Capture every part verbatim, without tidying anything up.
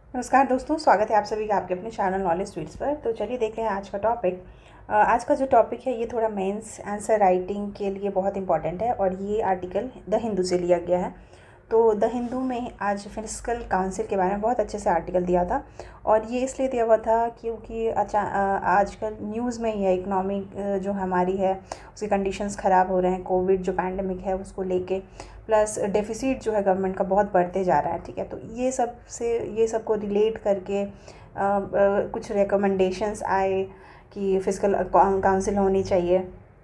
नमस्कार दोस्तों, स्वागत है आप सभी का आपके अपने चैनल नॉलेज स्वीट्स पर। तो चलिए देखते हैं आज का टॉपिक। अ, आज का जो टॉपिक है ये थोड़ा मेंस आंसर राइटिंग के लिए बहुत इंपॉर्टेंट है और ये आर्टिकल द हिंदू से लिया गया है। तो द हिंदू में आज फिस्कल काउंसिल के बारे में बहुत अच्छे से आर्टिकल दिया था और ये इसलिए दिया हुआ था क्योंकि अचा आजकल न्यूज़ में ही है इकोनॉमिक जो हमारी है उसकी कंडीशंस ख़राब हो रहे हैं। कोविड जो पैंडमिक है उसको लेके प्लस डेफिसिट जो है गवर्नमेंट का बहुत बढ़ते जा रहा है। ठीक है, तो ये सब से ये सब को रिलेट करके आ, आ, कुछ रिकमेंडेशंस आए कि फिस्कल काउंसिल होनी चाहिए।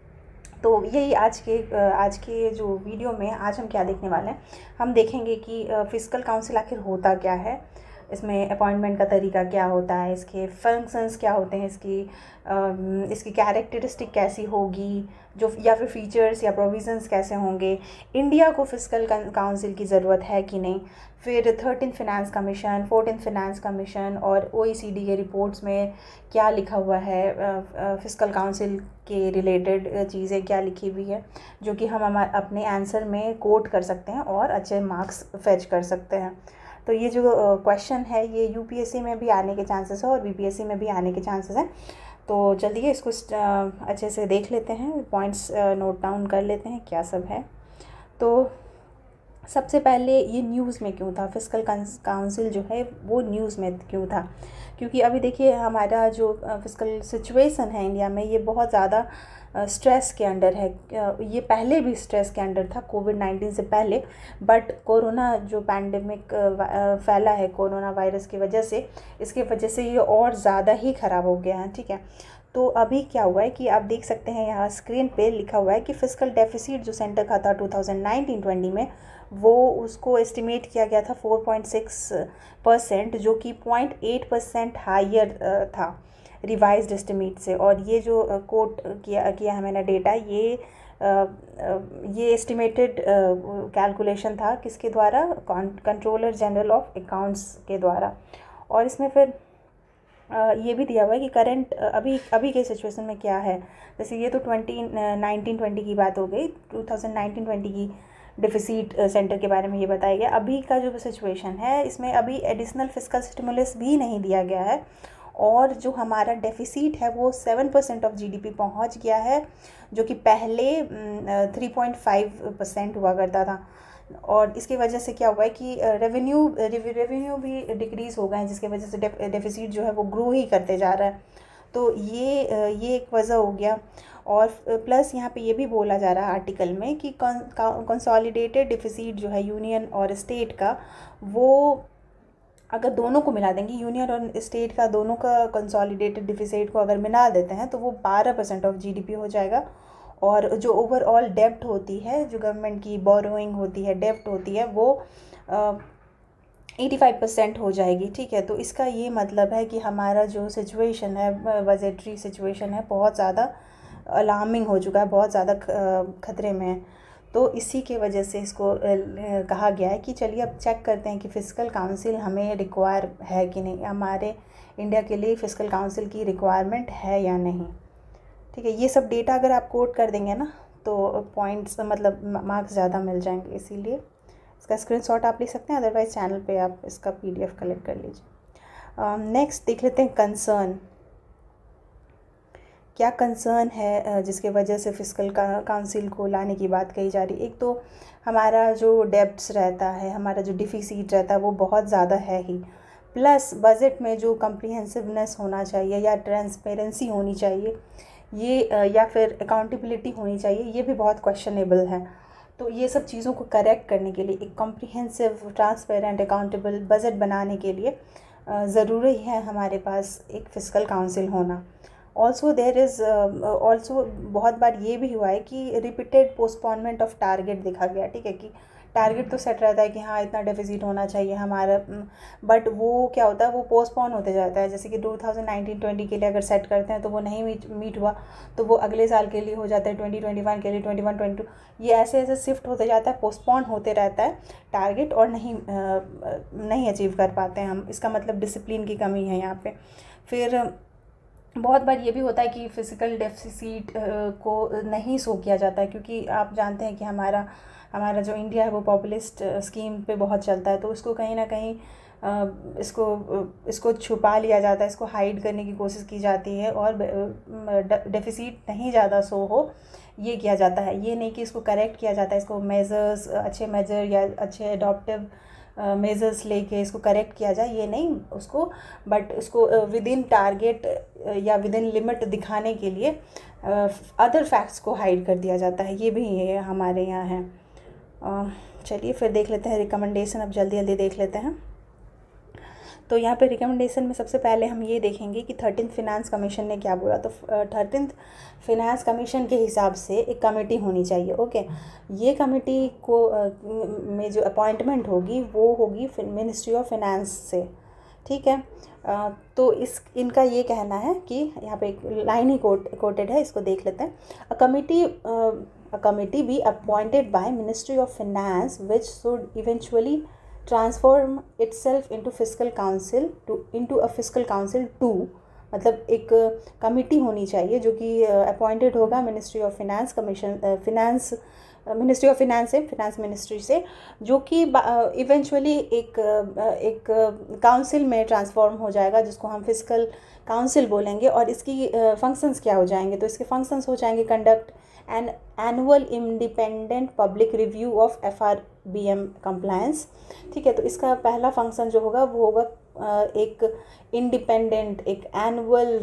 तो यही आज के आज के जो वीडियो में आज हम क्या देखने वाले हैं, हम देखेंगे कि फिस्कल काउंसिल आखिर होता क्या है, इसमें अपॉइंटमेंट का तरीका क्या होता है, इसके फंक्शंस क्या होते हैं, इसकी इसकी कैरेक्टरिस्टिक कैसी होगी, जो या फिर फीचर्स या प्रोविज़न्स कैसे होंगे, इंडिया को फिस्कल काउंसिल की ज़रूरत है कि नहीं, फिर thirteen finance commission, fourteen finance commission और ओईसीडी के रिपोर्ट्स में क्या लिखा हुआ है, फिस्कल काउंसिल के रिलेटेड चीज़ें क्या लिखी हुई है जो कि हम हमारे अपने आंसर में कोट कर सकते हैं और अच्छे मार्क्स फेच कर सकते हैं। तो ये जो क्वेश्चन है ये यूपीएससी में भी आने के चांसेस है और बीपीएससी में भी आने के चांसेस हैं। तो चलिए इसको अच्छे से देख लेते हैं, पॉइंट्स नोट डाउन कर लेते हैं क्या सब है। तो सबसे पहले ये न्यूज़ में क्यों था, फिस्कल काउंसिल जो है वो न्यूज़ में क्यों था, क्योंकि अभी देखिए हमारा जो फिस्कल सिचुएशन है इंडिया में ये बहुत ज़्यादा स्ट्रेस के अंडर है। ये पहले भी स्ट्रेस के अंडर था कोविड नाइन्टीन से पहले, बट कोरोना जो पैंडमिक फैला है कोरोना वायरस की वजह से, इसके वजह से ये और ज़्यादा ही ख़राब हो गया है। ठीक है, तो अभी क्या हुआ है कि आप देख सकते हैं यहाँ स्क्रीन पे लिखा हुआ है कि फिस्कल डेफिसिट जो सेंटर का था टू थाउजेंड नाइनटीन ट्वेंटी में वो उसको एस्टिमेट किया गया था फोर पॉइंट सिक्स परसेंट, जो कि पॉइंट एट परसेंट हायर था रिवाइज्ड एस्टिमेट से। और ये जो कोट किया किया है मैंने डेटा, ये Uh, ये एस्टिमेटेड कैलकुलेशन था किसके द्वारा, कंट्रोलर जनरल ऑफ अकाउंट्स के द्वारा। और इसमें फिर uh, ये भी दिया हुआ है कि करंट uh, अभी अभी के सिचुएशन में क्या है। जैसे ये तो ट्वेंटी नाइनटीन ट्वेंटी की बात हो गई, टू थाउजेंड नाइनटीन ट्वेंटी की डिफिसिट सेंटर के बारे में ये बताया गया। अभी का जो सिचुएशन है इसमें अभी एडिशनल फिस्कल स्टिमुलस भी नहीं दिया गया है और जो हमारा डेफिसिट है वो सेवन परसेंट ऑफ जीडीपी पहुंच गया है, जो कि पहले थ्री पॉइंट फाइव परसेंट हुआ करता था। और इसकी वजह से क्या हुआ है कि रेवेन्यू रेवेन्यू भी डिक्रीज़ हो गए हैं, जिसकी वजह से डेफिसिट जो है वो ग्रो ही करते जा रहा है। तो ये ये एक वजह हो गया। और प्लस यहाँ पे ये भी बोला जा रहा है आर्टिकल में कि कंसोलिडेटेड डिफिसिट जो है यूनियन और स्टेट का, वो अगर दोनों को मिला देंगे, यूनियन और स्टेट का दोनों का कंसोलिडेटेड डिफिसिट को अगर मिला देते हैं तो वो बारह परसेंट ऑफ जीडीपी हो जाएगा। और जो ओवरऑल डेप्ट होती है, जो गवर्नमेंट की बोरोइंग होती है, डेप्ट होती है, वो एटी फाइव परसेंट हो जाएगी। ठीक है, तो इसका ये मतलब है कि हमारा जो सिचुएशन है, बजटरी सिचुएशन है, बहुत ज़्यादा अलार्मिंग हो चुका है, बहुत ज़्यादा खतरे में है। तो इसी के वजह से इसको कहा गया है कि चलिए अब चेक करते हैं कि फिस्कल काउंसिल हमें रिक्वायर है कि नहीं, हमारे इंडिया के लिए फिस्कल काउंसिल की रिक्वायरमेंट है या नहीं। ठीक है, ये सब डेटा अगर आप कोट कर देंगे ना तो पॉइंट्स मतलब मार्क्स ज़्यादा मिल जाएंगे, इसीलिए इसका स्क्रीनशॉट आप ले सकते हैं, अदरवाइज़ चैनल पे आप इसका पीडीएफ कलेक्ट कर लीजिए। नेक्स्ट देख लेते हैं कंसर्न। क्या कंसर्न है जिसके वजह से फिस्कल काउंसिल को लाने की बात कही जा रही है। एक तो हमारा जो डेब्ट्स रहता है, हमारा जो डिफिसिट रहता है वो बहुत ज़्यादा है ही, प्लस बजट में जो कम्प्रीहेंसिवनेस होना चाहिए या ट्रांसपेरेंसी होनी चाहिए, ये या फिर अकाउंटेबिलिटी होनी चाहिए, ये भी बहुत क्वेश्चनेबल है। तो ये सब चीज़ों को करेक्ट करने के लिए, एक कम्प्रीहेंसिव, ट्रांसपेरेंट, अकाउंटेबल बजट बनाने के लिए ज़रूरी है हमारे पास एक फिस्कल काउंसिल होना। ऑल्सो देर इज़ ऑल्सो बहुत बार ये भी हुआ है कि रिपीटेड पोस्टपोनमेंट ऑफ टारगेट देखा गया। ठीक है, कि टारगेट तो सेट रहता है कि हाँ इतना डेफिसिट होना चाहिए हमारा, बट वो क्या होता है, वो पोस्टपोन होते जाता है। जैसे कि टू थाउजेंड नाइनटीन ट्वेंटी के लिए अगर सेट करते हैं तो वो नहीं मीट मीट हुआ तो वो अगले साल के लिए हो जाता है, ट्वेंटी ट्वेंटी वन के लिए, ट्वेंटी वन ट्वेंटी टू ये ऐसे ऐसे शिफ्ट होते जाता है, पोस्टपोन होते रहता है टारगेट और नहीं आ, नहीं अचीव कर पाते हैं हम। इसका मतलब डिसिप्लिन की कमी है यहाँ पे। फिर बहुत बार ये भी होता है कि फिजिकल डेफिसिट को नहीं शो किया जाता है, क्योंकि आप जानते हैं कि हमारा हमारा जो इंडिया है वो पॉपुलिस्ट स्कीम पे बहुत चलता है, तो उसको कहीं ना कहीं इसको इसको छुपा लिया जाता है, इसको हाइड करने की कोशिश की जाती है और डेफिसिट नहीं ज़्यादा शो हो ये किया जाता है। ये नहीं कि इसको करेक्ट किया जाता है, इसको मेजर्स अच्छे मेजर या अच्छे अडॉप्टिव मेजर्स लेके इसको करेक्ट किया जाए, ये नहीं उसको, बट उसको विद इन टारगेट या विद इन लिमिट दिखाने के लिए अदर फैक्ट्स को हाइड कर दिया जाता है। ये भी ये हमारे यहाँ है। चलिए फिर देख लेते हैं रिकमेंडेशन, अब जल्दी जल्दी देख लेते हैं। तो यहाँ पे रिकमेंडेशन में सबसे पहले हम ये देखेंगे कि थर्टीन्थ फिनेंस कमीशन ने क्या बोला। तो थर्टीन्थ फिनेंस कमीशन के हिसाब से एक कमेटी होनी चाहिए। ओके, ये कमेटी को में जो अपॉइंटमेंट होगी वो होगी मिनिस्ट्री ऑफ फिनेंस से, ठीक है। तो इस इनका ये कहना है कि यहाँ पे एक लाइन ही कोट कोटेड है, इसको देख लेते हैं। A committee a committee be appointed by ministry of finance which should eventually transform itself into fiscal council to into a fiscal council to, मतलब एक कमिटी होनी चाहिए जो कि अपॉइंटेड होगा ministry of finance commission finance ministry of finance से, finance ministry से, जो कि इवेंचुअली एक एक काउंसिल में ट्रांसफॉर्म हो जाएगा जिसको हम फिस्कल काउंसिल बोलेंगे। और इसकी फंक्शंस क्या हो जाएंगे, तो इसके फंक्शंस हो जाएंगे conduct an annual independent public review of F R B M compliance, ठीक है। तो इसका पहला फंक्शन जो होगा वो होगा एक इंडिपेंडेंट एक एनुअल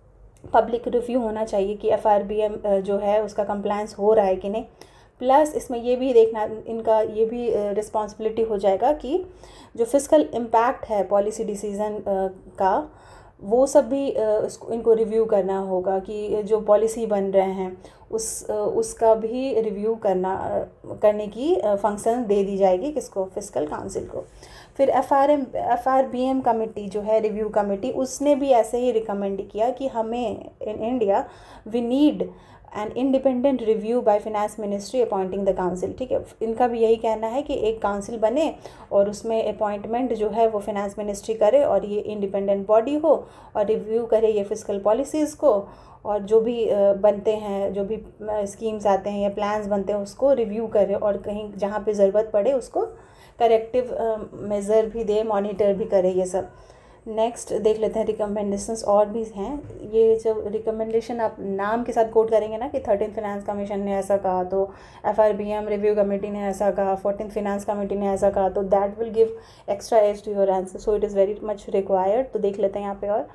पब्लिक रिव्यू होना चाहिए कि एफ आर बी एम जो है उसका कंप्लायंस हो रहा है कि नहीं। प्लस इसमें ये भी देखना, इनका ये भी रिस्पॉन्सिबिलिटी हो जाएगा कि जो फिस्कल इम्पैक्ट है पॉलिसी डिसीजन का वो सब भी उसको इनको रिव्यू करना होगा कि जो पॉलिसी बन रहे हैं उस उसका भी रिव्यू करना करने की फंक्शन दे दी जाएगी किसको, फिस्कल काउंसिल को। फिर F R M F R B M committee जो है रिव्यू कमेटी, उसने भी ऐसे ही रिकमेंड किया कि हमें in India we need an independent review by finance ministry appointing the council, ठीक है। इनका भी यही कहना है कि एक काउंसिल बने और उसमें अपॉइंटमेंट जो है वो फिनेंस मिनिस्ट्री करे और ये इंडिपेंडेंट बॉडी हो और रिव्यू करे ये फिस्कल पॉलिसीज़ को, और जो भी बनते हैं, जो भी स्कीम्स आते हैं या प्लान्स बनते हैं उसको रिव्यू करे और कहीं जहाँ पे ज़रूरत पड़े उसको करेक्टिव मेज़र भी दे, मॉनिटर भी करे ये सब। नेक्स्ट देख लेते हैं रिकमेंडेशंस और भी हैं। ये जो रिकमेंडेशन आप नाम के साथ कोट करेंगे ना कि थर्टीन फिनेंस कमीशन ने ऐसा कहा, तो F R B M review committee ने ऐसा कहा, फोर्टीन फिनेंस कमेटी ने ऐसा कहा, तो that will give extra edge to your answer, so it is very much required. तो देख लेते हैं यहाँ पे। और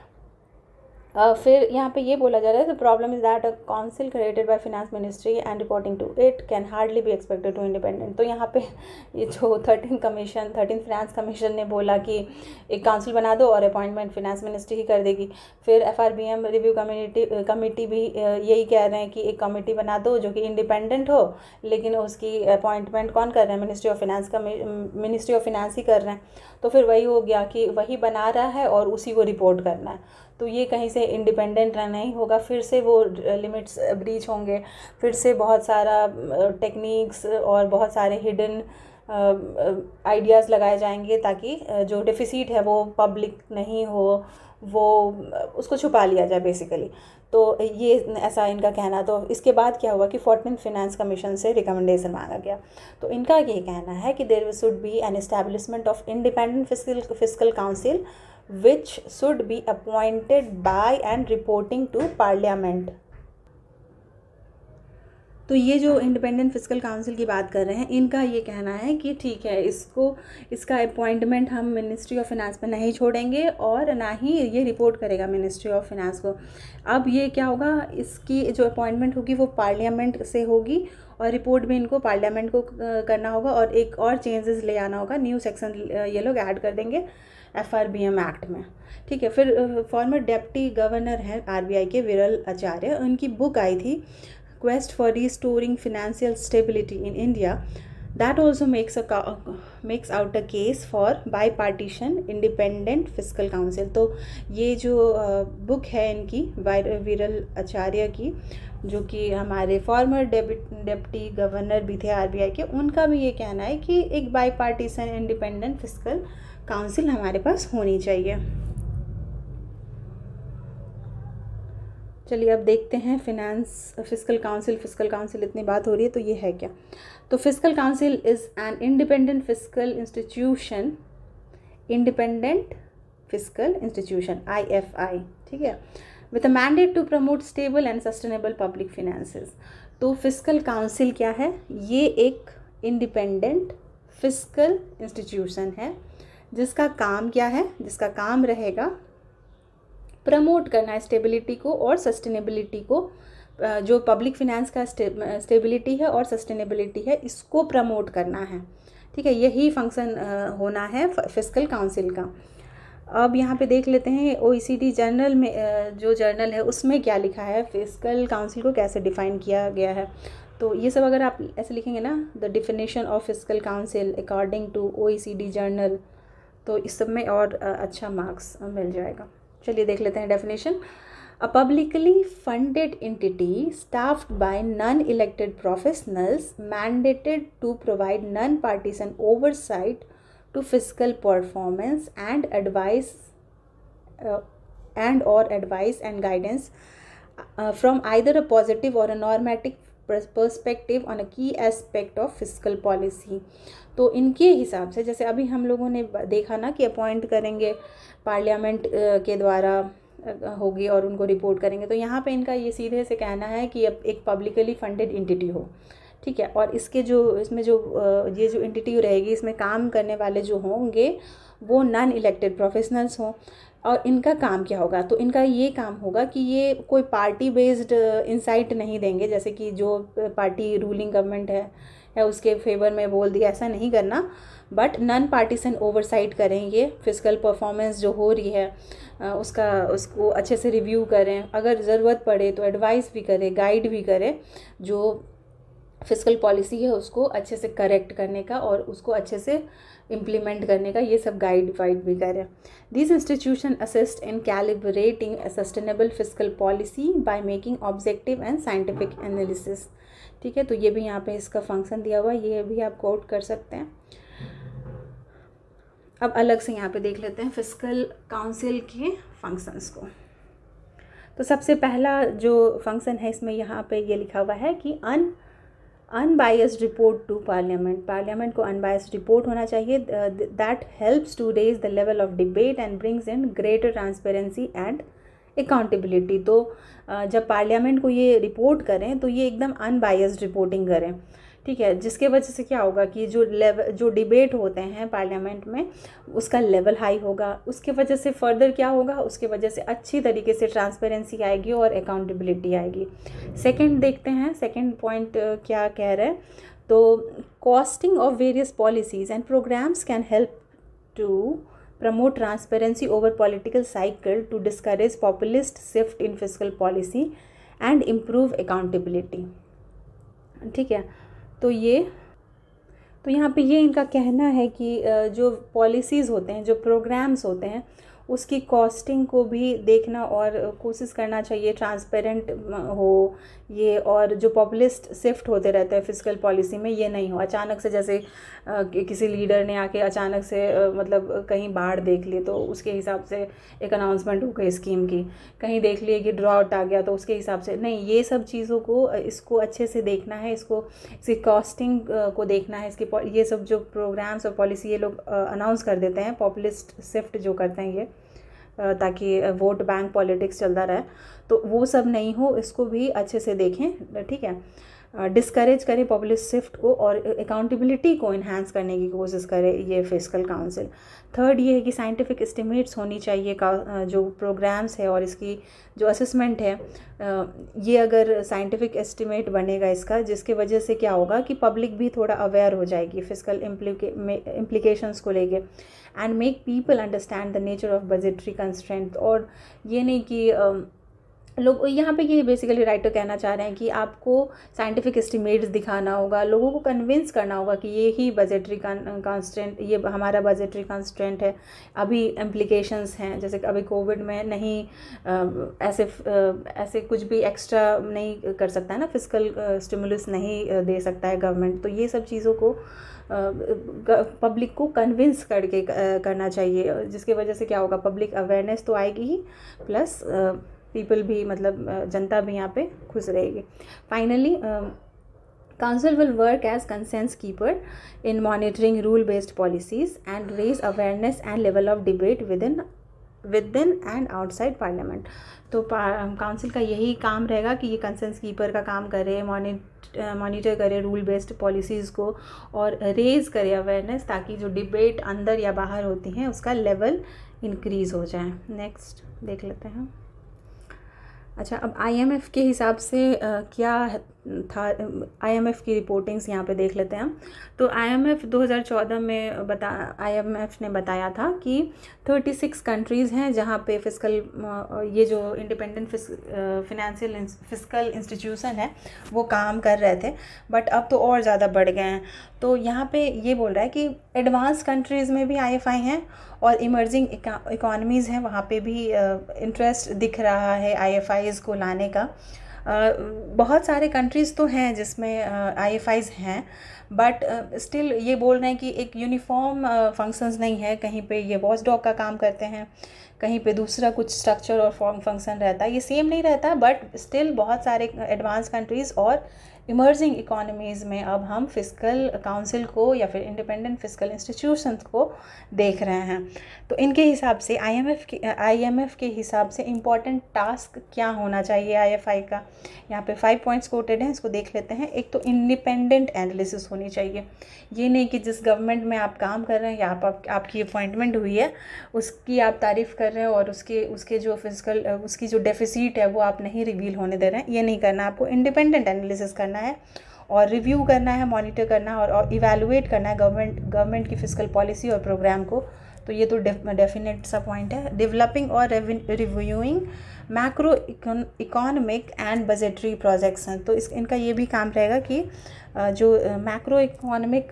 Uh, फिर यहाँ पे ये बोला जा रहा है the problem is that a council created by finance ministry and reporting to it can hardly be expected to independent. तो यहाँ पे ये जो thirteen commission thirteen finance commission ने बोला कि एक काउंसिल बना दो और अपॉइंटमेंट फिनेंस मिनिस्ट्री ही कर देगी। फिर F R B M review community committee भी यही कह रहे हैं कि एक कमेटी बना दो जो कि इंडिपेंडेंट हो, लेकिन उसकी अपॉइंटमेंट कौन कर रहे हैं, मिनिस्ट्री ऑफ फिनेंस का मिनिस्ट्री ऑफ फिनेंस ही कर रहे हैं। तो फिर वही हो गया कि वही बना रहा है और उसी को रिपोर्ट करना है, तो ये कहीं से इंडिपेंडेंट नहीं होगा, फिर से वो लिमिट्स ब्रीच होंगे, फिर से बहुत सारा टेक्निक्स और बहुत सारे हिडन आइडियाज़ लगाए जाएंगे ताकि जो डेफिसिट है वो पब्लिक नहीं हो, वो उसको छुपा लिया जाए बेसिकली। तो ये ऐसा इनका कहना। तो इसके बाद क्या हुआ कि फोर्टीन फिनेंस कमीशन से रिकमेंडेशन मांगा गया। तो इनका ये कहना है कि there should be an establishment of independent fiscal fiscal council which should be appointed by and reporting to parliament। तो ये जो इंडिपेंडेंट फिस्कल काउंसिल की बात कर रहे हैं, इनका ये कहना है कि ठीक है, इसको इसका अपॉइंटमेंट हम मिनिस्ट्री ऑफ फिनेंस पे नहीं छोड़ेंगे और ना ही ये रिपोर्ट करेगा मिनिस्ट्री ऑफ फिनेंस को। अब ये क्या होगा, इसकी जो अपॉइंटमेंट होगी वो पार्लियामेंट से होगी और रिपोर्ट भी इनको पार्लियामेंट को करना होगा, और एक और चेंजेस ले आना होगा, न्यू सेक्शन ये लोग ऐड कर देंगे F R B M act में, ठीक है। फिर फॉर्मर डेप्टी गवर्नर हैं आर बी आई के विरल आचार्य, उनकी बुक आई थी quest for restoring financial stability in India, that also makes a makes out a case for bipartisan independent fiscal council. तो ये जो बुक है इनकी विरल आचार्य की, जो कि हमारे फॉर्मर डेप्टी गवर्नर भी थे आर बी आई के, उनका भी ये कहना है कि एक bipartisan independent fiscal council हमारे पास होनी चाहिए। चलिए अब देखते हैं finance fiscal council. Fiscal council इतनी बात हो रही है तो ये है क्या। तो fiscal council is an independent fiscal institution, independent fiscal institution I F I, ठीक है, with a mandate to promote stable and sustainable public finances. तो फिस्कल काउंसिल क्या है, ये एक इंडिपेंडेंट फिस्कल इंस्टीट्यूशन है जिसका काम क्या है, जिसका काम रहेगा प्रमोट करना है स्टेबिलिटी को और सस्टेनेबिलिटी को, जो पब्लिक फिनेंस का स्टेबिलिटी है और सस्टेनेबिलिटी है इसको प्रमोट करना है, ठीक है। यही फंक्शन होना है फिस्कल काउंसिल का। अब यहाँ पे देख लेते हैं ओईसीडी जर्नल में, जो जर्नल है उसमें क्या लिखा है, फिस्कल काउंसिल को कैसे डिफाइन किया गया है। तो ये सब अगर आप ऐसे लिखेंगे ना, the definition of fiscal council according to OECD journal, तो इस सब में और अच्छा मार्क्स मिल जाएगा। चलिए देख लेते हैं definition. A publicly funded entity staffed by non elected professionals mandated to provide non partisan oversight to fiscal performance and advice uh, and or advice and guidance uh, from either a positive or a normative perspective on a key aspect of fiscal policy। तो इनके हिसाब से, जैसे अभी हम लोगों ने देखा ना कि अपॉइंट करेंगे पार्लियामेंट के द्वारा होगी और उनको रिपोर्ट करेंगे, तो यहाँ पे इनका ये सीधे से कहना है कि एक पब्लिकली फंडेड एंटिटी हो, ठीक है, और इसके जो इसमें जो ये जो एंटिटी रहेगी इसमें काम करने वाले जो होंगे वो नॉन इलेक्टेड प्रोफेशनल्स हों। और इनका काम क्या होगा, तो इनका ये काम होगा कि ये कोई पार्टी बेस्ड इंसाइट नहीं देंगे, जैसे कि जो पार्टी रूलिंग गवर्नमेंट है या उसके फेवर में बोल दिया, ऐसा नहीं करना, बट नॉन पार्टीसन ओवरसाइट करेंगे, फिस्कल परफॉर्मेंस जो हो रही है उसका उसको अच्छे से रिव्यू करें, अगर ज़रूरत पड़े तो एडवाइस भी करें, गाइड भी करें, जो फिस्कल पॉलिसी है उसको अच्छे से करेक्ट करने का और उसको अच्छे से इम्प्लीमेंट करने का, ये सब गाइड वाइड भी करें। This institution assist in calibrating a sustainable fiscal policy by making objective and scientific analysis, ठीक है। तो ये भी यहाँ पे इसका फंक्शन दिया हुआ है, ये भी आप कोट कर सकते हैं। अब अलग से यहाँ पे देख लेते हैं फिस्कल काउंसिल के फंक्शंस को। तो सबसे पहला जो फंक्शन है इसमें यहाँ पे ये लिखा हुआ है कि un unbiased report to Parliament, Parliament को अनबायस्ड रिपोर्ट होना चाहिए, that helps to raise the level of debate and brings in greater transparency and accountability. तो जब पार्लियामेंट को ये रिपोर्ट करें तो ये एकदम अनबायस्ड रिपोर्टिंग करें, ठीक है, जिसके वजह से क्या होगा कि जो लेवल जो डिबेट होते हैं पार्लियामेंट में उसका लेवल हाई होगा, उसके वजह से फर्दर क्या होगा, उसके वजह से अच्छी तरीके से ट्रांसपेरेंसी आएगी और अकाउंटेबिलिटी आएगी। सेकंड देखते हैं, सेकंड पॉइंट क्या कह रहे हैं, तो costing of various policies and programmes can help to promote transparency over political cycle to discourage populist shift in fiscal policy and improve accountability, ठीक है। तो ये तो यहाँ पे ये इनका कहना है कि जो पॉलिसीज़ होते हैं, जो प्रोग्राम्स होते हैं, उसकी कॉस्टिंग को भी देखना और कोशिश करना चाहिए ट्रांसपेरेंट हो ये, और जो पॉपुलिस्ट शिफ्ट होते रहते हैं फिस्कल पॉलिसी में ये नहीं हो अचानक से, जैसे किसी लीडर ने आके अचानक से मतलब कहीं बाढ़ देख ली तो उसके हिसाब से एक अनाउंसमेंट हो गई स्कीम की, कहीं देख लिए कि ड्रॉट आ गया तो उसके हिसाब से नहीं, ये सब चीज़ों को इसको अच्छे से देखना है, इसको इसकी कॉस्टिंग को देखना है, इसकी ये सब जो प्रोग्राम्स और पॉलिसी ये लोग अनाउंस कर देते हैं, पॉपुलिस्ट शिफ्ट जो करते हैं ये, ताकि वोट बैंक पॉलिटिक्स चलता रहे, तो वो सब नहीं हो, इसको भी अच्छे से देखें, ठीक है। डिस्करेज करें पॉपुलिस्ट शिफ्ट को और अकाउंटेबिलिटी को इन्हांस करने की कोशिश करे ये फिस्कल काउंसिल। थर्ड ये है कि साइंटिफिक एस्टिमेट्स होनी चाहिए का जो प्रोग्राम्स है और इसकी जो असेसमेंट है, ये अगर साइंटिफिक एस्टिमेट बनेगा इसका, जिसके वजह से क्या होगा कि पब्लिक भी थोड़ा अवेयर हो जाएगी फिस्कल इम्प्लीकेशंस को लेके, and make people understand the nature of budgetary constraint. और ये नहीं कि लोग यहाँ पे ये बेसिकली राइटर कहना चाह रहे हैं कि आपको साइंटिफिक एस्टिमेट्स दिखाना होगा, लोगों को कन्विंस करना होगा कि ये ही बजटरी कंस्ट्रेंट, ये हमारा बजटरी कंस्ट्रेंट है, अभी इम्प्लीकेशंस हैं, जैसे कि अभी कोविड में नहीं ऐसे ऐसे कुछ भी एक्स्ट्रा नहीं कर सकता है ना, फिस्कल स्टिमुलस नहीं दे सकता है गवर्नमेंट, तो ये सब चीज़ों को पब्लिक को कन्विंस करके करना चाहिए, जिसकी वजह से क्या होगा, पब्लिक अवेयरनेस तो आएगी ही, प्लस पीपल भी मतलब जनता भी यहाँ पे खुश रहेगी। Finally Council will work as consent keeper in monitoring rule-based policies and raise awareness and level of debate within within and outside Parliament। तो काउंसिल का यही काम रहेगा कि ये कंसेंस कीपर का काम करे, मॉनिटर करे रूल बेस्ड पॉलिसीज़ को और रेज़ करे अवेयरनेस, ताकि जो डिबेट अंदर या बाहर होती हैं उसका लेवल इंक्रीज़ हो जाए। नेक्स्ट देख लेते हैं। अच्छा, अब आईएमएफ के हिसाब से आ, क्या था, आईएमएफ की रिपोर्टिंग्स यहाँ पे देख लेते हैं। तो आईएमएफ दो हज़ार चौदह में बता आईएमएफ ने बताया था कि छत्तीस कंट्रीज़ हैं जहाँ पे फिस्कल ये जो इंडिपेंडेंट फिनेंशियल फिस्कल इंस्टीट्यूशन है वो काम कर रहे थे, बट अब तो और ज़्यादा बढ़ गए हैं। तो यहाँ पे ये बोल रहा है कि एडवांस कंट्रीज़ में भी आईएफआई हैं और इमर्जिंग इकोनॉमीज़ हैं, वहाँ पे भी इंटरेस्ट दिख रहा है आईएफआईज़ को लाने का। Uh, बहुत सारे कंट्रीज़ तो हैं जिसमें आईएफआईज़ uh, हैं, बट स्टिल uh, ये बोल रहे हैं कि एक यूनिफॉर्म फंक्शंस uh, नहीं है। कहीं पे ये वॉच डॉग का काम करते हैं, कहीं पे दूसरा कुछ स्ट्रक्चर और फॉर्म फंक्शन रहता है, ये सेम नहीं रहता, बट स्टिल बहुत सारे एडवांस कंट्रीज़ और इमर्जिंग इकोनॉमीज़ में अब हम फिस्कल काउंसिल को या फिर इंडिपेंडेंट फिस्कल इंस्टीट्यूशंस को देख रहे हैं। तो इनके हिसाब से आईएमएफ के आईएमएफ के हिसाब से इम्पॉर्टेंट टास्क क्या होना चाहिए आईएफआई का, यहाँ पे फाइव पॉइंट्स कोटेड हैं, इसको देख लेते हैं। एक तो इंडिपेंडेंट एनालिसिस होनी चाहिए। ये नहीं कि जिस गवर्नमेंट में आप काम कर रहे हैं या आप, आप आपकी अपॉइंटमेंट हुई है उसकी आप तारीफ़ कर रहे हैं और उसके उसके जो फिजिकल उसकी जो डेफिसिट है वो आप नहीं रिवील होने दे रहे हैं। ये नहीं करना, आपको इंडिपेंडेंट एनालिसिस करना है और रिव्यू करना है, मॉनिटर करना है और, और इवैल्यूएट करना है गवर्नमेंट गवर्नमेंट की फिजिकल पॉलिसी और प्रोग्राम को। तो ये तो डेफिनेट सा पॉइंट है। डेवलपिंग और reviewing macro economic and budgetary projects हैं, तो इस इनका ये भी काम रहेगा कि जो मैक्रो इकोनॉमिक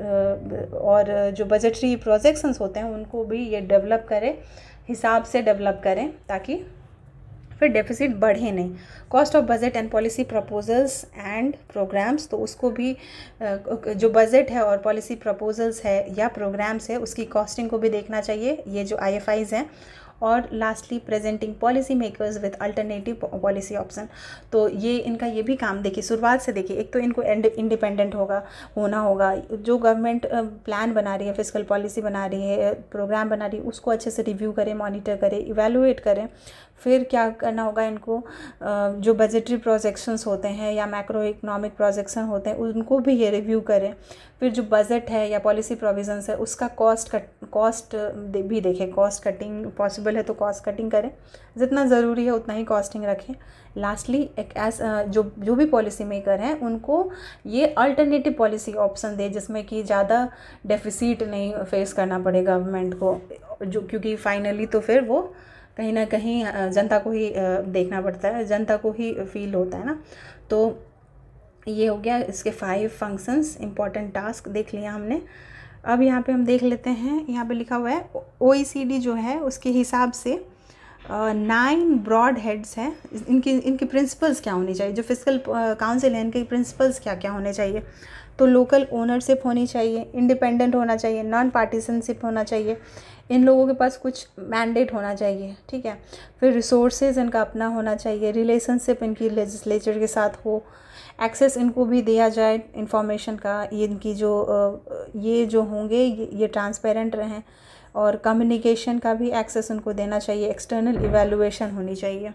और जो बजटरी प्रोजेक्शंस होते हैं उनको भी ये डेवलप करें, हिसाब से डेवलप करें, ताकि फिर डेफिसिट बढ़े नहीं। Cost of budget and policy proposals and programmes, तो उसको भी जो बजट है और पॉलिसी प्रपोजल्स है या प्रोग्राम्स है उसकी कॉस्टिंग को भी देखना चाहिए, ये जो आईएफआईज हैं। और lastly presenting policy makers with alternative policy option, तो ये इनका ये भी काम देखिए, शुरुआत से देखिए। एक तो इनको इंडिपेंडेंट होगा होना होगा, जो गवर्नमेंट प्लान बना रही है, फिजिकल पॉलिसी बना रही है, प्रोग्राम बना रही है, उसको अच्छे से रिव्यू करें, मॉनिटर करें, इवैल्यूएट करें। फिर क्या करना होगा इनको, जो बजटरी प्रोजेक्शंस होते हैं या मैक्रो इकोनॉमिक प्रोजेक्शन होते हैं उनको भी ये रिव्यू करें। फिर जो बजट है या पॉलिसी प्रोविजंस है उसका कॉस्ट कट कॉस्ट भी देखें, कॉस्ट कटिंग पॉसिबल है तो कॉस्ट कटिंग करें, जितना ज़रूरी है उतना ही कॉस्टिंग रखें। लास्टली एक एस जो जो भी पॉलिसी मेकर हैं उनको ये अल्टरनेटिव पॉलिसी ऑप्शन दे जिसमें कि ज़्यादा डेफिसिट नहीं फेस करना पड़े गवर्नमेंट को, जो क्योंकि फाइनली तो फिर वो कहीं ना कहीं जनता को ही देखना पड़ता है, जनता को ही फील होता है ना। तो ये हो गया इसके फाइव फंक्शंस, इम्पॉर्टेंट टास्क देख लिया हमने। अब यहाँ पे हम देख लेते हैं, यहाँ पे लिखा हुआ है ओईसीडी जो है उसके हिसाब से नाइन ब्रॉड हेड्स हैं, इनकी इनके प्रिंसिपल्स क्या होने चाहिए, जो फिजिकल काउंसिल है इनके प्रिंसिपल्स क्या क्या होने चाहिए। तो लोकल ओनरशिप होनी चाहिए, इंडिपेंडेंट होना चाहिए, नॉन पार्टीसनशिप होना चाहिए, इन लोगों के पास कुछ मैंडेट होना चाहिए, ठीक है। फिर रिसोर्सेज इनका अपना होना चाहिए, रिलेशनशिप इनकी लेजिस्लेचर के साथ हो, एक्सेस इनको भी दिया जाए इंफॉर्मेशन का, ये इनकी जो ये जो होंगे ये, ये ट्रांसपेरेंट रहें, और कम्युनिकेशन का भी एक्सेस उनको देना चाहिए, एक्सटर्नल इवैल्यूएशन होनी चाहिए।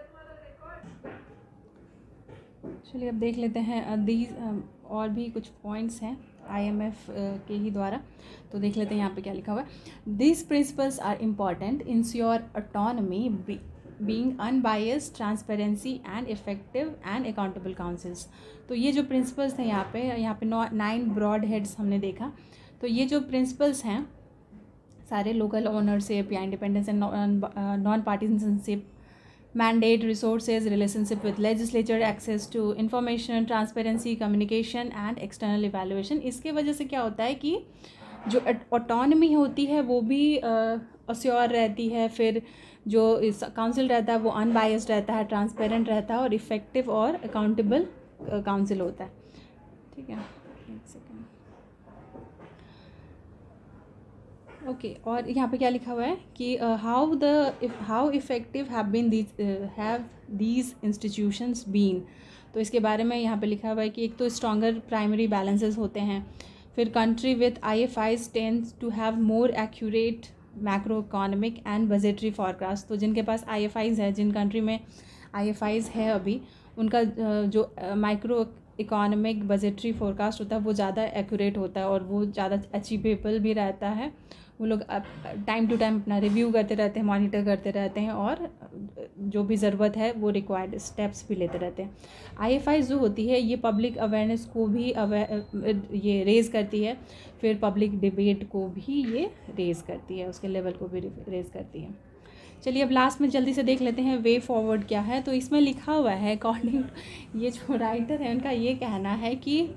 चलिए अब देख लेते हैं दीज और भी कुछ पॉइंट्स हैं आईएमएफ के ही द्वारा, तो देख लेते हैं यहाँ पे क्या लिखा हुआ है। These principles are important, ensure autonomy, being unbiased, transparency and effective and accountable councils. तो ये जो प्रिंसिपल्स हैं यहाँ पे यहाँ पे नौ नाइन ब्रॉड हेड्स हमने देखा। तो ये जो प्रिंसिपल्स हैं सारे, लोकल ओनरशिप या independence and non partisanship, mandate, resources, relationship with legislature, access to information, transparency, communication and external evaluation। इसके वजह से क्या होता है कि जो ऑटोनॉमी होती है वो भी अश्योर रहती है, फिर जो इस काउंसिल रहता है वो अनबायस्ड रहता है, ट्रांसपेरेंट रहता है और इफ़ेक्टिव और अकाउंटेबल काउंसिल होता है, ठीक है। एक सेकेंड, ओके okay, और यहाँ पे क्या लिखा हुआ है कि how the how effective have been these have these institutions been. तो इसके बारे में यहाँ पे लिखा हुआ है कि एक तो स्ट्रॉन्गर प्राइमरी बैलेंसेस होते हैं, फिर country with I F Is tends to have more accurate macro economic and budgetary forecast. तो जिनके पास आई एफ आईज है, जिन कंट्री में आई एफ आईज है अभी, उनका जो माइक्रो इकोनॉमिक बजटरी फोरकास्ट होता है वो ज़्यादा एक्यूरेट होता है और वो ज़्यादा अचीवेबल भी रहता है। वो लोग टाइम टू टाइम अपना रिव्यू करते रहते हैं, मॉनिटर करते रहते हैं और जो भी ज़रूरत है वो रिक्वायर्ड स्टेप्स भी लेते रहते हैं। आईएफआई जो होती है ये पब्लिक अवेयरनेस को भी अवेयर ये रेज़ करती है, फिर पब्लिक डिबेट को भी ये रेज़ करती है, उसके लेवल को भी रेज़ करती है। चलिए अब लास्ट में जल्दी से देख लेते हैं वे फॉरवर्ड क्या है। तो इसमें लिखा हुआ है अकॉर्डिंग, ये जो राइटर है उनका ये कहना है कि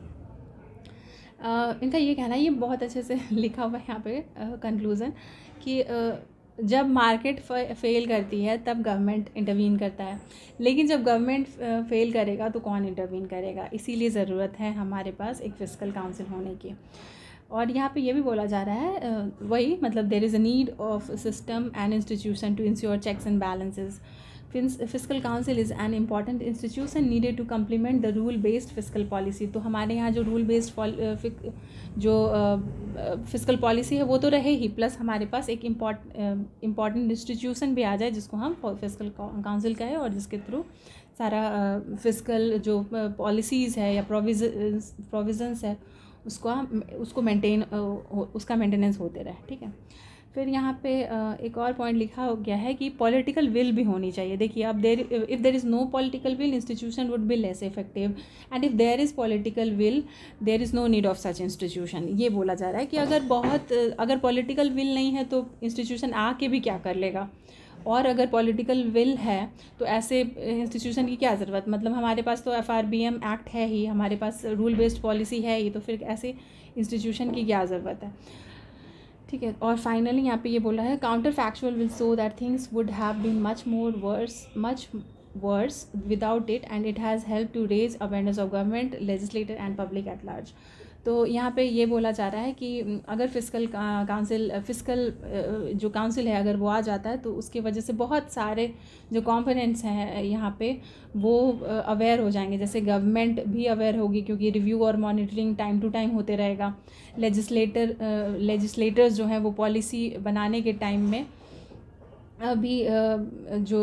Uh, इनका ये कहना है, ये बहुत अच्छे से लिखा हुआ है यहाँ पे कंक्लूज़न uh, कि uh, जब मार्केट फेल करती है तब गवर्नमेंट इंटरवीन करता है, लेकिन जब गवर्नमेंट फेल करेगा तो कौन इंटरवीन करेगा। इसीलिए ज़रूरत है हमारे पास एक फिस्कल काउंसिल होने की। और यहाँ पे ये भी बोला जा रहा है uh, वही मतलब there is a need of system and institution to ensure checks and balances. Fiscal council is an important institution needed to complement the rule based fiscal policy. तो हमारे यहाँ जो रूल बेस्ड जो फिस्कल पॉलिसी है वो तो रहे ही, plus हमारे पास एक इम्पॉर्ट इम्पॉर्टेंट इंस्टीट्यूशन भी आ जाए जिसको हम फिस्कल काउंसिल कहें और जिसके थ्रू सारा फिस्कल जो पॉलिसीज़ है या प्रोविजंस प्रोविजंस है उसको हम उसको मेंटेन उसका मेंटेनेंस होते रहे। ठीक है, फिर यहाँ पे एक और पॉइंट लिखा हो गया है कि पॉलिटिकल विल भी होनी चाहिए। देखिए अब there if there is no political will institution would be less effective, and if there is political will there is no need of such institution. ये बोला जा रहा है कि अगर बहुत अगर पॉलिटिकल विल नहीं है तो इंस्टीट्यूशन आके भी क्या कर लेगा, और अगर पॉलिटिकल विल है तो ऐसे इंस्टीट्यूशन की क्या ज़रूरत। मतलब हमारे पास तो F R B M act है ही, हमारे पास रूल बेस्ड पॉलिसी है ही, तो फिर ऐसे इंस्टीट्यूशन की क्या ज़रूरत है। ठीक है, और फाइनली यहाँ पे ये बोला है counterfactual will so that things would have been much more worse much worse without it, and it has help to raise awareness of government, legislator and public at large. तो यहाँ पे ये बोला जा रहा है कि अगर फिस्कल काउंसिल फिस्कल जो काउंसिल है अगर वो आ जाता है तो उसकी वजह से बहुत सारे जो कॉम्पोनेंट्स हैं यहाँ पे वो अवेयर हो जाएंगे। जैसे गवर्नमेंट भी अवेयर होगी क्योंकि रिव्यू और मॉनिटरिंग टाइम टू टाइम होते रहेगा। लेजिस्लेटर लेजिस्लेटर्स जो हैं वो पॉलिसी बनाने के टाइम में अभी जो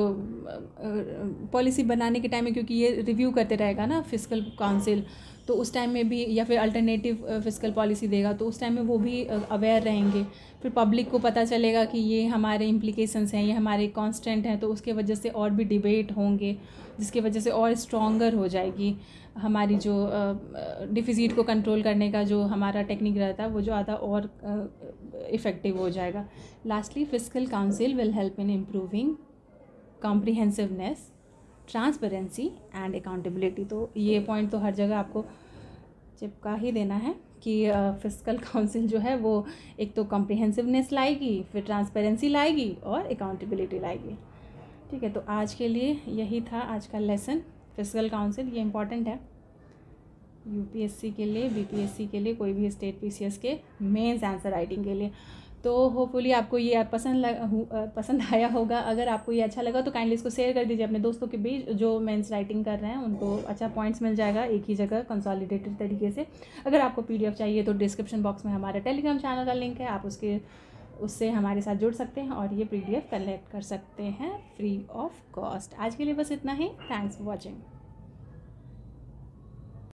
पॉलिसी बनाने के टाइम में क्योंकि ये रिव्यू करते रहेगा ना फिस्कल काउंसिल, तो उस टाइम में भी या फिर अल्टरनेटिव फिस्कल पॉलिसी देगा तो उस टाइम में वो भी अवेयर रहेंगे। फिर पब्लिक को पता चलेगा कि ये हमारे इम्प्लिकेशंस हैं, ये हमारे कांस्टेंट हैं, तो उसके वजह से और भी डिबेट होंगे जिसकी वजह से और स्ट्रॉन्गर हो जाएगी हमारी जो डिफिजिट को कंट्रोल करने का जो हमारा टेक्निक रहता है वो जो आता और इफ़ेक्टिव हो जाएगा। Lastly fiscal council will help in improving comprehensiveness, transparency and accountability. तो ये पॉइंट तो हर जगह आपको चिपका ही देना है कि फिस्कल काउंसिल जो है वो एक तो कॉम्प्रिहेंसिवनेस लाएगी, फिर ट्रांसपेरेंसी लाएगी और अकाउंटेबिलिटी लाएगी। ठीक है, तो आज के लिए यही था आज का लेसन। फिस्कल काउंसिल ये इम्पॉर्टेंट है यूपीएससी के लिए, बीपीएससी के लिए, कोई भी स्टेट पीसीएस के मेंस आंसर राइटिंग के लिए। तो होपफुली आपको ये पसंद लग पसंद आया होगा। अगर आपको ये अच्छा लगा तो काइंडली इसको शेयर कर दीजिए अपने दोस्तों के बीच जो मेंस राइटिंग कर रहे हैं, उनको अच्छा पॉइंट्स मिल जाएगा एक ही जगह कंसोलिडेटेड तरीके से। अगर आपको पीडीएफ चाहिए तो डिस्क्रिप्शन बॉक्स में हमारा टेलीग्राम चैनल का लिंक है, आप उसके उससे हमारे साथ जुड़ सकते हैं और ये पीडीएफ कलेक्ट कर सकते हैं फ्री ऑफ कॉस्ट। आज के लिए बस इतना ही। Thanks for watching.